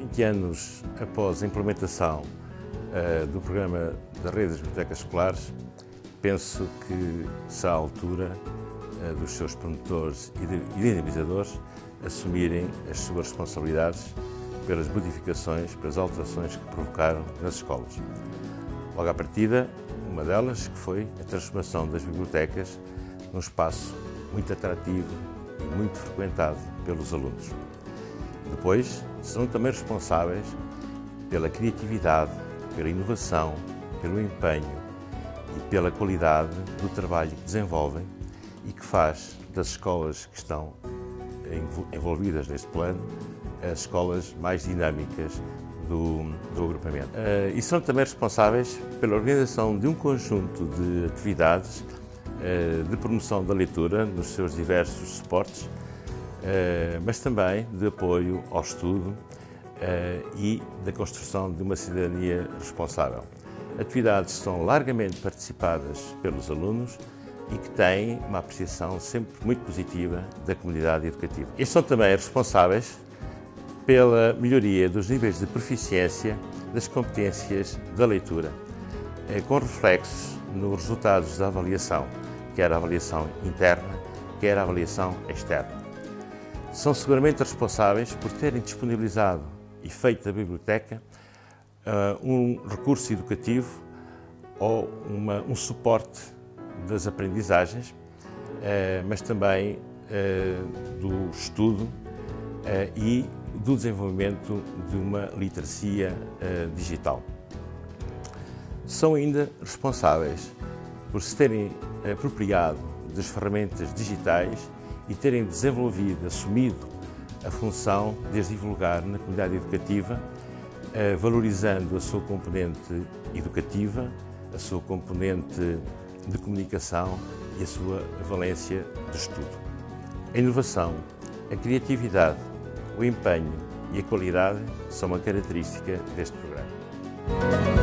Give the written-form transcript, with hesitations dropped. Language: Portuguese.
20 anos após a implementação do programa da Rede das Bibliotecas Escolares, penso que será a altura dos seus promotores e dinamizadores assumirem as suas responsabilidades pelas modificações, pelas alterações que provocaram nas escolas. Logo à partida, uma delas que foi a transformação das bibliotecas num espaço muito atrativo e muito frequentado pelos alunos. Depois, serão também responsáveis pela criatividade, pela inovação, pelo empenho e pela qualidade do trabalho que desenvolvem e que faz das escolas que estão envolvidas neste plano as escolas mais dinâmicas do agrupamento. E são também responsáveis pela organização de um conjunto de atividades de promoção da leitura nos seus diversos suportes, mas também de apoio ao estudo e da construção de uma cidadania responsável. Atividades que são largamente participadas pelos alunos e que têm uma apreciação sempre muito positiva da comunidade educativa. Estes são também responsáveis pela melhoria dos níveis de proficiência das competências da leitura, com reflexos nos resultados da avaliação, quer a avaliação interna, quer a avaliação externa. São seguramente responsáveis por terem disponibilizado e feito da biblioteca um recurso educativo ou um suporte das aprendizagens, mas também do estudo e do desenvolvimento de uma literacia digital. São ainda responsáveis por se terem apropriado das ferramentas digitais e terem desenvolvido, assumido a função de as divulgar na comunidade educativa, valorizando a sua componente educativa, a sua componente de comunicação e a sua valência de estudo. A inovação, a criatividade, o empenho e a qualidade são uma característica deste programa.